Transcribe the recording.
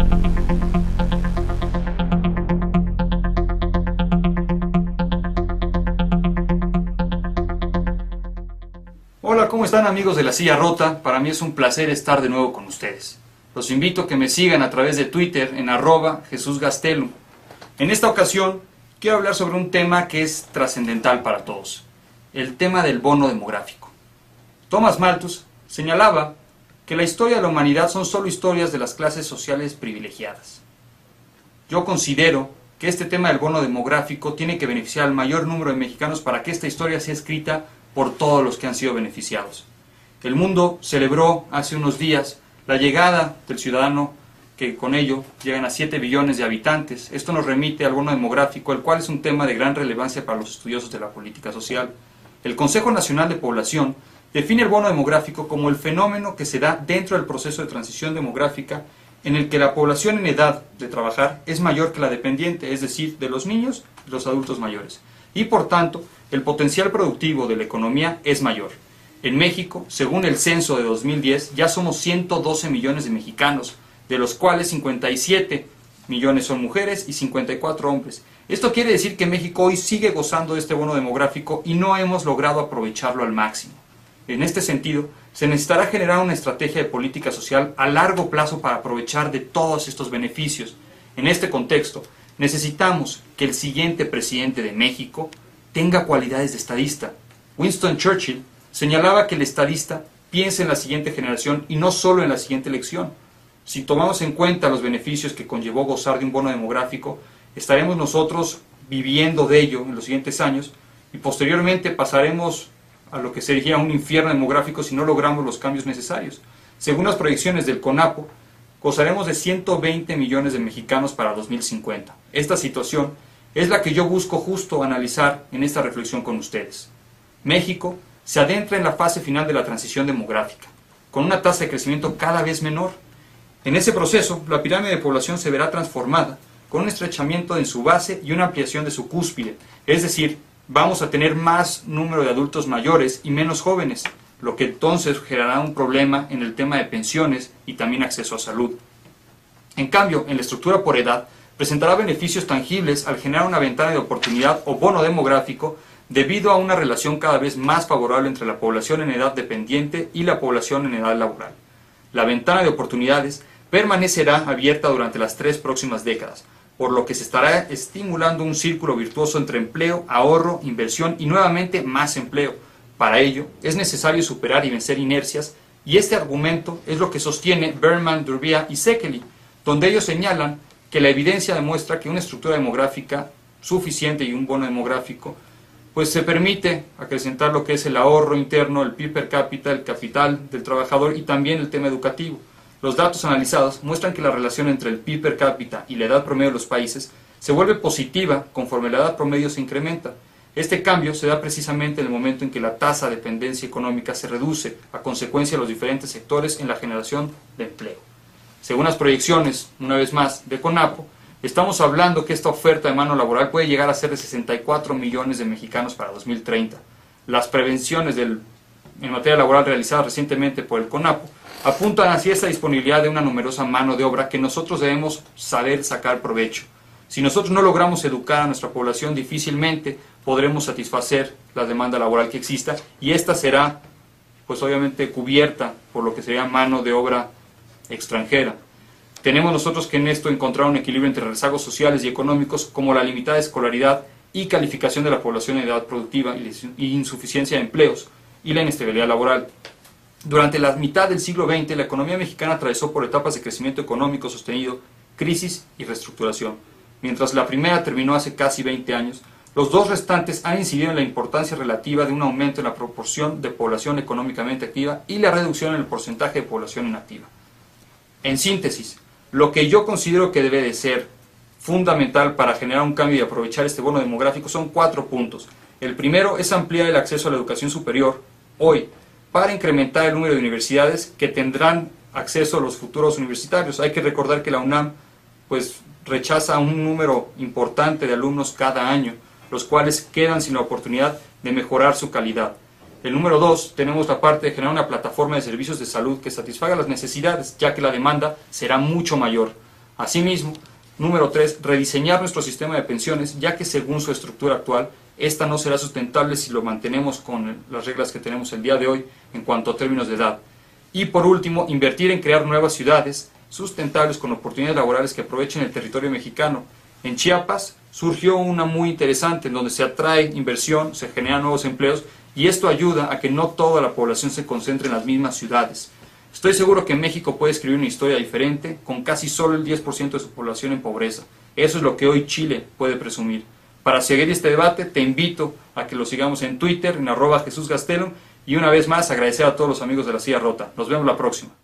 Hola, ¿cómo están amigos de La Silla Rota? Para mí es un placer estar de nuevo con ustedes. Los invito a que me sigan a través de Twitter en @JesusGastelum. En esta ocasión quiero hablar sobre un tema que es trascendental para todos, el tema del bono demográfico. Thomas Malthus señalaba que la historia de la humanidad son solo historias de las clases sociales privilegiadas. Yo considero que este tema del bono demográfico tiene que beneficiar al mayor número de mexicanos para que esta historia sea escrita por todos los que han sido beneficiados. El mundo celebró hace unos días la llegada del ciudadano, que con ello llegan a 7 billones de habitantes. Esto nos remite al bono demográfico, el cual es un tema de gran relevancia para los estudiosos de la política social. El Consejo Nacional de Población define el bono demográfico como el fenómeno que se da dentro del proceso de transición demográfica en el que la población en edad de trabajar es mayor que la dependiente, es decir, de los niños y los adultos mayores. Y por tanto, el potencial productivo de la economía es mayor. En México, según el censo de 2010, ya somos 112 millones de mexicanos, de los cuales 57 millones son mujeres y 54 hombres. Esto quiere decir que México hoy sigue gozando de este bono demográfico y no hemos logrado aprovecharlo al máximo. En este sentido, se necesitará generar una estrategia de política social a largo plazo para aprovechar de todos estos beneficios. En este contexto, necesitamos que el siguiente presidente de México tenga cualidades de estadista. Winston Churchill señalaba que el estadista piensa en la siguiente generación y no solo en la siguiente elección. Si tomamos en cuenta los beneficios que conllevó gozar de un bono demográfico, estaremos nosotros viviendo de ello en los siguientes años y posteriormente pasaremos a lo que sería un infierno demográfico si no logramos los cambios necesarios. Según las proyecciones del CONAPO, gozaremos de 120 millones de mexicanos para 2050. Esta situación es la que yo busco justo analizar en esta reflexión con ustedes. México se adentra en la fase final de la transición demográfica, con una tasa de crecimiento cada vez menor. En ese proceso, la pirámide de población se verá transformada, con un estrechamiento en su base y una ampliación de su cúspide, es decir, vamos a tener más número de adultos mayores y menos jóvenes, lo que entonces generará un problema en el tema de pensiones y también acceso a salud. En cambio, en la estructura por edad, presentará beneficios tangibles al generar una ventana de oportunidad o bono demográfico debido a una relación cada vez más favorable entre la población en edad dependiente y la población en edad laboral. La ventana de oportunidades permanecerá abierta durante las 3 próximas décadas, por lo que se estará estimulando un círculo virtuoso entre empleo, ahorro, inversión y nuevamente más empleo. Para ello, es necesario superar y vencer inercias, y este argumento es lo que sostiene Berman, Durbia y Szekely, donde ellos señalan que la evidencia demuestra que una estructura demográfica suficiente y un bono demográfico pues se permite acrecentar lo que es el ahorro interno, el PIB per cápita, el capital del trabajador y también el tema educativo. Los datos analizados muestran que la relación entre el PIB per cápita y la edad promedio de los países se vuelve positiva conforme la edad promedio se incrementa. Este cambio se da precisamente en el momento en que la tasa de dependencia económica se reduce a consecuencia de los diferentes sectores en la generación de empleo. Según las proyecciones, una vez más, de CONAPO, estamos hablando que esta oferta de mano laboral puede llegar a ser de 64 millones de mexicanos para 2030. Las prevenciones en materia laboral realizadas recientemente por el CONAPO apuntan hacia esta disponibilidad de una numerosa mano de obra que nosotros debemos saber sacar provecho. Si nosotros no logramos educar a nuestra población, difícilmente podremos satisfacer la demanda laboral que exista y esta será, pues obviamente, cubierta por lo que sería mano de obra extranjera. Tenemos nosotros que en esto encontrar un equilibrio entre rezagos sociales y económicos como la limitada escolaridad y calificación de la población en edad productiva y insuficiencia de empleos y la inestabilidad laboral. Durante la mitad del siglo XX, la economía mexicana atravesó por etapas de crecimiento económico sostenido, crisis y reestructuración. Mientras la primera terminó hace casi 20 años, los dos restantes han incidido en la importancia relativa de un aumento en la proporción de población económicamente activa y la reducción en el porcentaje de población inactiva. En síntesis, lo que yo considero que debe de ser fundamental para generar un cambio y aprovechar este bono demográfico son 4 puntos. El primero es ampliar el acceso a la educación superior hoy, para incrementar el número de universidades que tendrán acceso a los futuros universitarios. Hay que recordar que la UNAM pues rechaza un número importante de alumnos cada año, los cuales quedan sin la oportunidad de mejorar su calidad. El número 2, tenemos la parte de generar una plataforma de servicios de salud que satisfaga las necesidades, ya que la demanda será mucho mayor. Asimismo, número 3, rediseñar nuestro sistema de pensiones, ya que según su estructura actual, esta no será sustentable si lo mantenemos con las reglas que tenemos el día de hoy en cuanto a términos de edad. Y por último, invertir en crear nuevas ciudades sustentables con oportunidades laborales que aprovechen el territorio mexicano. En Chiapas surgió una muy interesante en donde se atrae inversión, se generan nuevos empleos y esto ayuda a que no toda la población se concentre en las mismas ciudades. Estoy seguro que México puede escribir una historia diferente con casi solo el 10% de su población en pobreza. Eso es lo que hoy Chile puede presumir. Para seguir este debate te invito a que lo sigamos en Twitter, en @JesúsGastelum, y una vez más agradecer a todos los amigos de La Silla Rota. Nos vemos la próxima.